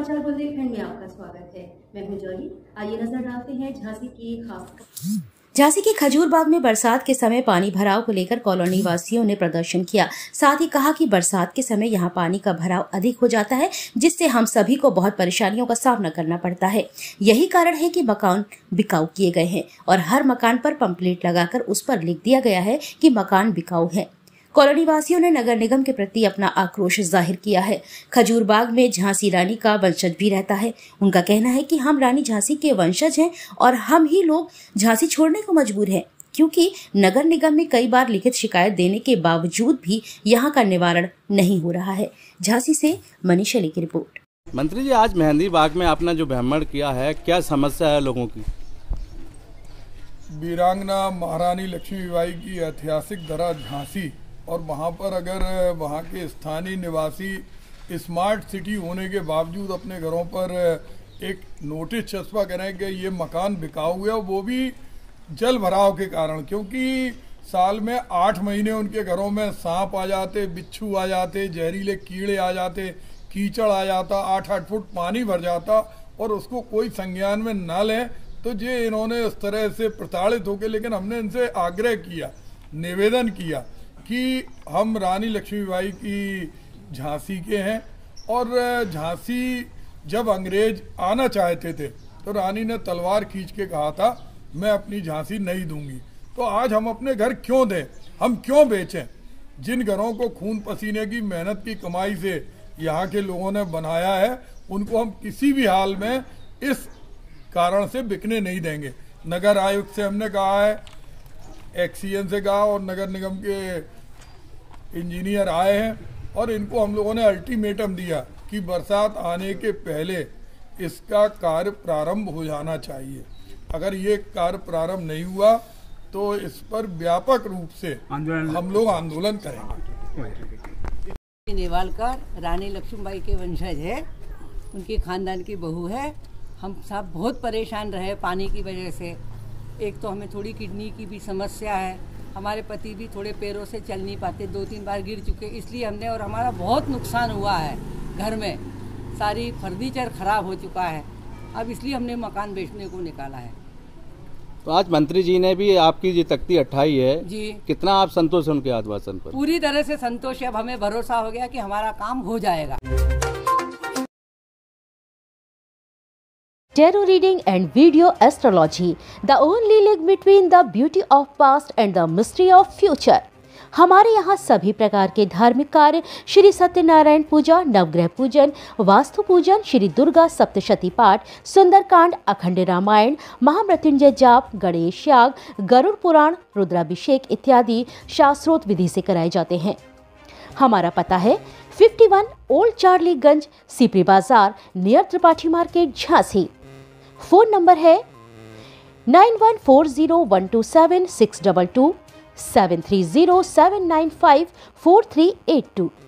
समाचार बुंदेलखंड में आपका स्वागत है। मैं हूं जॉली। आइए नजर डालते हैं झांसी की खास। झांसी के खजूर बाग में बरसात के समय पानी भराव को लेकर कॉलोनी वासियों ने प्रदर्शन किया। साथ ही कहा कि बरसात के समय यहां पानी का भराव अधिक हो जाता है, जिससे हम सभी को बहुत परेशानियों का सामना करना पड़ता है। यही कारण है कि मकान बिकाऊ किए गए हैं और हर मकान पर पंपलेट लगाकर उस पर लिख दिया गया है कि मकान बिकाऊ है। कॉलोनी वासियों ने नगर निगम के प्रति अपना आक्रोश जाहिर किया है। खजूर बाग में झांसी रानी का वंशज भी रहता है। उनका कहना है कि हम रानी झांसी के वंशज हैं और हम ही लोग झांसी छोड़ने को मजबूर हैं, क्योंकि नगर निगम में कई बार लिखित शिकायत देने के बावजूद भी यहाँ का निवारण नहीं हो रहा है। झांसी से मनीष अली की रिपोर्ट। मंत्री जी, आज मेहंदी बाग में आपने जो भ्रमण किया है, क्या समस्या है लोगों की? वीरांगना महारानी लक्ष्मीबाई की ऐतिहासिक दरा झांसी, और वहाँ पर अगर वहाँ के स्थानीय निवासी स्मार्ट सिटी होने के बावजूद अपने घरों पर एक नोटिस चस्पा करें कि ये मकान बिकाऊ है, वो भी जल भराव के कारण, क्योंकि साल में 8 महीने उनके घरों में सांप आ जाते, बिच्छू आ जाते, जहरीले कीड़े आ जाते, कीचड़ आ जाता, 8-8 फुट पानी भर जाता और उसको कोई संज्ञान में ना लें। तो ये इन्होंने उस तरह से प्रताड़ित होकर, लेकिन हमने इनसे आग्रह किया, निवेदन किया कि हम रानी लक्ष्मीबाई की झांसी के हैं और झांसी जब अंग्रेज आना चाहते थे तो रानी ने तलवार खींच के कहा था, मैं अपनी झांसी नहीं दूंगी। तो आज हम अपने घर क्यों दें, हम क्यों बेचें? जिन घरों को खून पसीने की मेहनत की कमाई से यहाँ के लोगों ने बनाया है, उनको हम किसी भी हाल में इस कारण से बिकने नहीं देंगे। नगर आयुक्त से हमने कहा है, एक्सीएन से कहा, और नगर निगम के इंजीनियर आए हैं और इनको हम लोगों ने अल्टीमेटम दिया कि बरसात आने के पहले इसका कार्य प्रारंभ हो जाना चाहिए। अगर ये कार्य प्रारंभ नहीं हुआ तो इस पर व्यापक रूप से हम लोग आंदोलन करेंगे। नेवालकर रानी लक्ष्मीबाई के वंशज है, उनके खानदान की बहू है। हम सब बहुत परेशान रहे पानी की वजह से। एक तो हमें थोड़ी किडनी की भी समस्या है, हमारे पति भी थोड़े पैरों से चल नहीं पाते, 2-3 बार गिर चुके, इसलिए हमने, और हमारा बहुत नुकसान हुआ है, घर में सारी फर्नीचर खराब हो चुका है। अब इसलिए हमने मकान बेचने को निकाला है। तो आज मंत्री जी ने भी आपकी जी तख्ती उठाई है जी, कितना आप संतोष हैं उनके आश्वासन पर? पूरी तरह से संतोष है। अब हमें भरोसा हो गया कि हमारा काम हो जाएगा। Tarot reading and video astrology, the only link between the beauty of past and the mystery of future। हमारे यहाँ सभी प्रकार के धार्मिक कार्य, श्री सत्यनारायण पूजा, नवग्रह पूजन, वास्तु पूजन, श्री दुर्गा सप्तशती पाठ, सुंदरकांड, अखंड रामायण, महामृत्युंजय जाप, गणेश याग, गरुड़ पुराण, रुद्राभिषेक इत्यादि शास्त्रोक्त विधि से कराए जाते हैं। हमारा पता है 51 old Charlie Ganj, Sipri Bazar, near Tripathi market, Jhansi. Phone number है 9140127622, 7307954382।